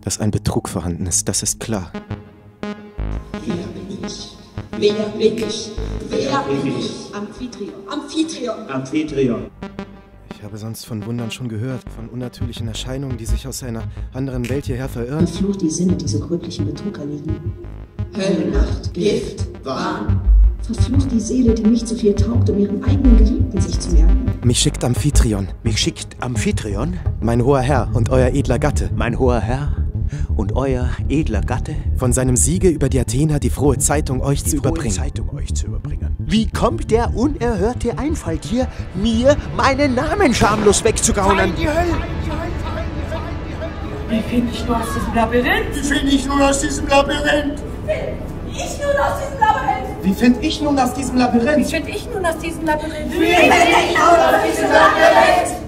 Dass ein Betrug vorhanden ist, das ist klar. Wer bin ich? Wer bin ich? Wer bin ich? Amphitryon. Amphitryon. Amphitryon. Ich habe sonst von Wundern schon gehört, von unnatürlichen Erscheinungen, die sich aus einer anderen Welt hierher verirren. Verflucht die Sinne, diese gröblichen Betrug erliegen. Höllennacht, Gift, Wahn. Verflucht die Seele, die nicht so viel taugt, um ihren eigenen Geliebten sich zu merken. Mich schickt Amphitryon. Mich schickt Amphitryon, Mein hoher Herr und euer edler Gatte. mein hoher Herr und euer edler Gatte, Von seinem Siege über die Athener die frohe Zeitung euch zu die frohe überbringen. Zeitung euch zu überbringen. Wie kommt der unerhörte Einfall dir, mir meinen Namen schamlos wegzugaunen? Wie finde ich nur aus diesem Labyrinth? Wie finde ich nun aus diesem Labyrinth? Ich nun aus diesem Labyrinth! Wie finde ich nun aus diesem Labyrinth? Wie finde ich nun aus diesem Labyrinth? Wie finde ich nun aus diesem Labyrinth?